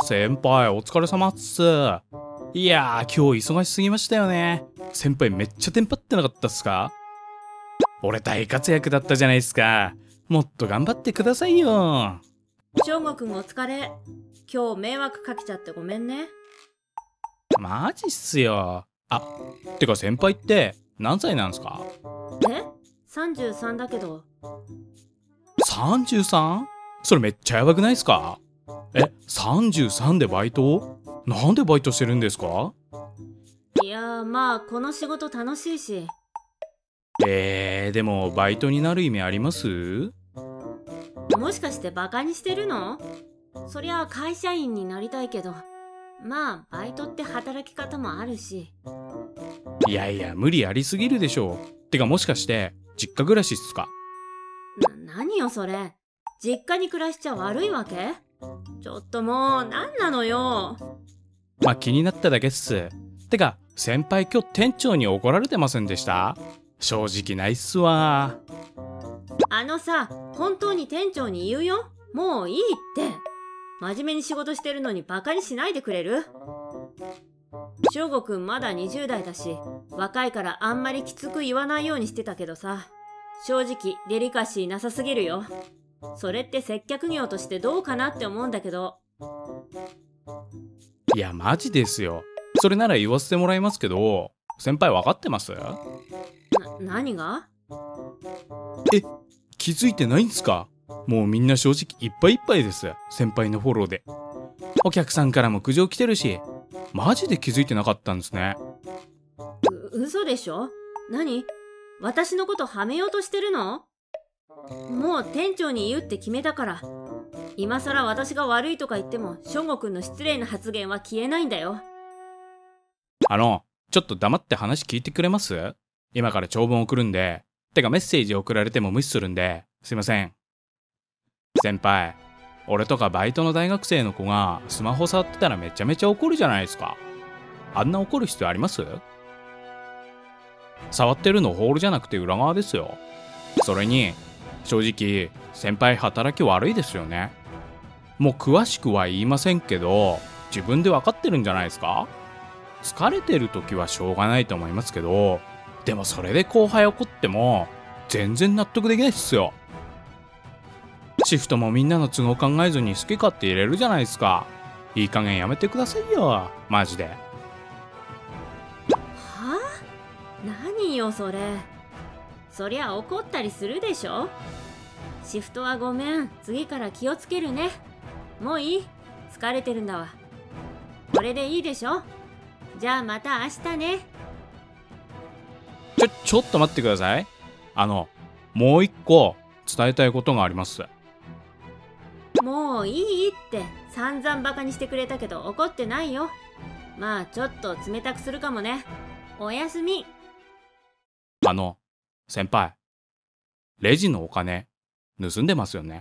先輩お疲れ様っす。いやー、今日忙しすぎましたよね。先輩めっちゃテンパってなかったっすか？俺大活躍だったじゃないっすか。もっと頑張ってくださいよ。 翔吾くんお疲れ。今日迷惑かけちゃってごめんね。 マジっすよ。てか先輩って何歳なんすか ？33だけど。 33？ それめっちゃやばくないっすか？33でバイト？なんでバイトしてるんですか？ いやー、まあこの仕事楽しいし。 でもバイトになる意味あります？ もしかしてバカにしてるの？そりゃ会社員になりたいけど、まあバイトって働き方もあるし。 いやいや、無理ありすぎるでしょ。てかもしかして実家暮らしっすか？ 何よそれ。実家に暮らしちゃ悪いわけ？ちょっともう何なのよ。 まあ気になっただけっす。てか先輩今日店長に怒られてませんでした？正直ないっすわ。 さ、本当に店長に言うよ。もういいって。真面目に仕事してるのにバカにしないでくれる？翔吾くんまだ20代だし、若いからあんまりきつく言わないようにしてたけどさ、正直デリカシーなさすぎるよ。それって接客業としてどうかなって思うんだけど。 いやマジですよ。それなら言わせてもらいますけど、先輩分かってます？ 何が？ 気づいてないんすか？もうみんな正直いっぱいいっぱいです。先輩のフォローで。お客さんからも苦情来てるし、マジで気づいてなかったんですね。 嘘でしょ？何？私のことはめようとしてるの？もう店長に言うって決めたから。今さら私が悪いとか言っても翔吾くんの失礼な発言は消えないんだよ。 ちょっと黙って話聞いてくれます？今から長文送るんで、てかメッセージ送られても無視するんで、すいません。先輩、俺とかバイトの大学生の子がスマホ触ってたらめちゃめちゃ怒るじゃないですか。あんな怒る必要あります？触ってるのホールじゃなくて裏側ですよ。それに正直先輩働き悪いですよね。もう詳しくは言いませんけど、自分で分かってるんじゃないですか？疲れてる時はしょうがないと思いますけど、でもそれで後輩怒っても全然納得できないっすよ。シフトもみんなの都合考えずに好き勝手入れるじゃないですか。いい加減やめてくださいよ、マジで。 はあ？何よそれ。そりゃ怒ったりするでしょ。シフトはごめん、次から気をつけるね。もういい？疲れてるんだわ。これでいいでしょ。じゃあまた明日ね。 ちょっと待ってください。もう一個伝えたいことがあります。 もういいって散々バカにしてくれたけど怒ってないよ。まあちょっと冷たくするかもね。おやすみ。 先輩、レジのお金盗んでますよね？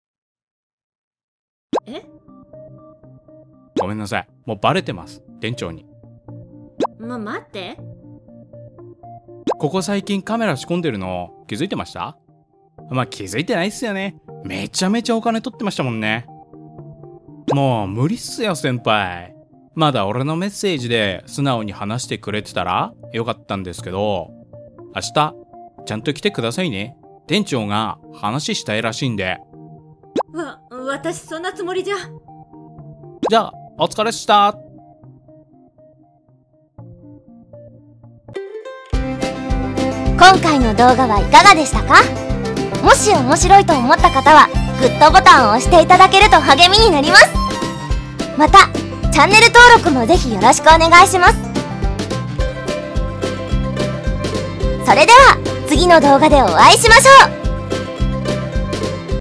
ごめんなさい、もうバレてます、店長に。 待って。 ここ最近カメラ仕込んでるの気づいてました？気づいてないっすよね。めちゃめちゃお金取ってましたもんね。もう無理っすよ先輩。まだ俺のメッセージで素直に話してくれてたらよかったんですけど、明日ちゃんと来てくださいね。店長が話したいらしいんで。 私そんなつもりじゃ。 じゃあお疲れっした。 今回の動画はいかがでしたか？もし面白いと思った方はグッドボタンを押していただけると励みになります。またチャンネル登録もぜひよろしくお願いします。それでは次の動画でお会いしましょう。